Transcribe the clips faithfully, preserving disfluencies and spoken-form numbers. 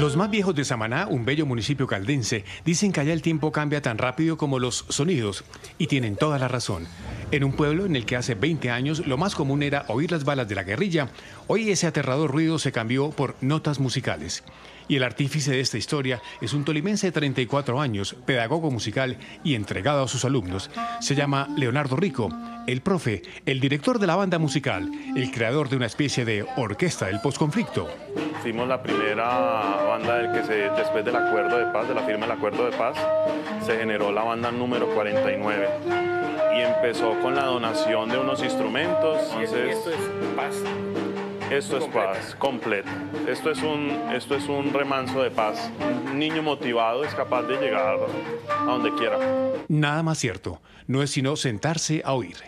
Los más viejos de Samaná, un bello municipio caldense, dicen que allá el tiempo cambia tan rápido como los sonidos, y tienen toda la razón. En un pueblo en el que hace veinte años lo más común era oír las balas de la guerrilla, hoy ese aterrador ruido se cambió por notas musicales. Y el artífice de esta historia es un tolimense de treinta y cuatro años, pedagogo musical y entregado a sus alumnos. Se llama Leonardo Rico, el profe, el director de la banda musical, el creador de una especie de orquesta del posconflicto. Fuimos la primera banda del que se, después del acuerdo de paz, de la firma del acuerdo de paz, se generó la banda número cuarenta y nueve. Y empezó con la donación de unos instrumentos. Entonces, esto es paz. Esto es completa. paz, completa. Esto es, un, esto es un remanso de paz. Un niño motivado es capaz de llegar a donde quiera. Nada más cierto, no es sino sentarse a oír.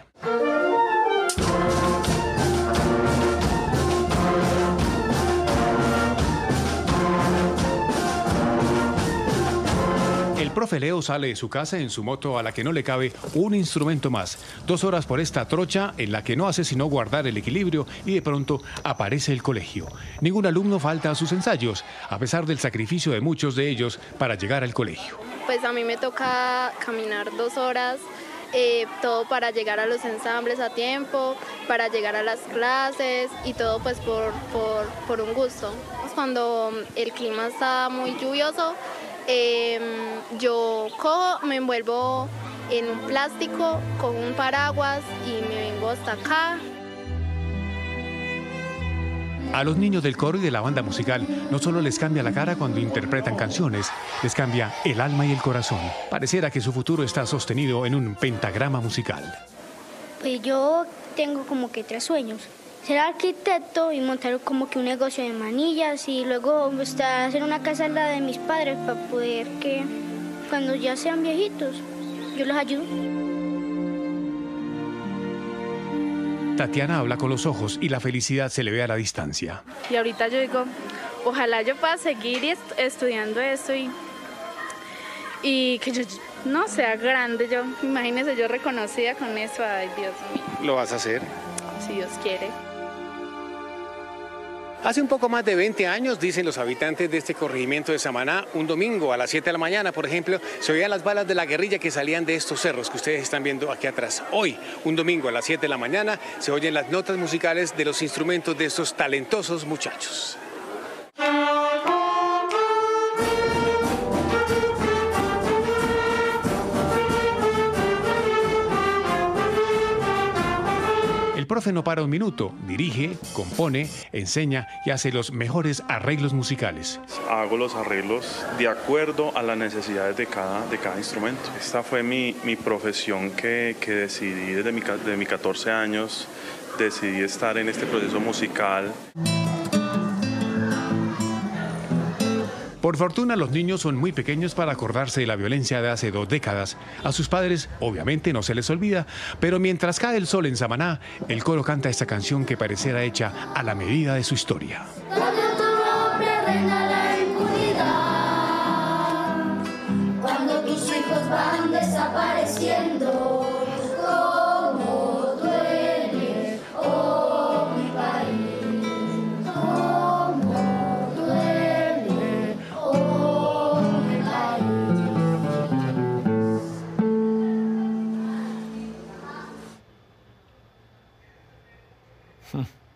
El profe Leo sale de su casa en su moto a la que no le cabe un instrumento más. Dos horas por esta trocha en la que no hace sino guardar el equilibrio y de pronto aparece el colegio. Ningún alumno falta a sus ensayos, a pesar del sacrificio de muchos de ellos para llegar al colegio. Pues a mí me toca caminar dos horas, eh, todo para llegar a los ensambles a tiempo, para llegar a las clases y todo pues por, por, por un gusto. Cuando el clima está muy lluvioso, Eh, yo cojo, me envuelvo en un plástico con un paraguas y me vengo hasta acá. A los niños del coro y de la banda musical no solo les cambia la cara cuando interpretan canciones, les cambia el alma y el corazón. Pareciera que su futuro está sostenido en un pentagrama musical. Pues yo tengo como que tres sueños. Ser arquitecto y montar como que un negocio de manillas y luego hasta hacer una casa al lado de mis padres para poder que cuando ya sean viejitos yo los ayudo. Tatiana habla con los ojos y la felicidad se le ve a la distancia. Y ahorita yo digo, ojalá yo pueda seguir est estudiando esto y, y que yo no sea grande. Yo, imagínese yo reconocida con eso, ay Dios mío. ¿Lo vas a hacer? Si Dios quiere. Hace un poco más de veinte años, dicen los habitantes de este corregimiento de Samaná, un domingo a las siete de la mañana, por ejemplo, se oían las balas de la guerrilla que salían de estos cerros que ustedes están viendo aquí atrás. Hoy, un domingo a las siete de la mañana, se oyen las notas musicales de los instrumentos de estos talentosos muchachos. El profe no para un minuto, dirige, compone, enseña y hace los mejores arreglos musicales. Hago los arreglos de acuerdo a las necesidades de cada, de cada instrumento. Esta fue mi, mi profesión que, que decidí desde mi, de mis catorce años. Decidí estar en este proceso musical. Por fortuna, los niños son muy pequeños para acordarse de la violencia de hace dos décadas. A sus padres, obviamente, no se les olvida, pero mientras cae el sol en Samaná, el coro canta esta canción que pareciera hecha a la medida de su historia. Cuando tu nombre reina la impunidad, cuando tus hijos van desapareciendo, cómo duele, oh mi país, cómo duele, oh mi país.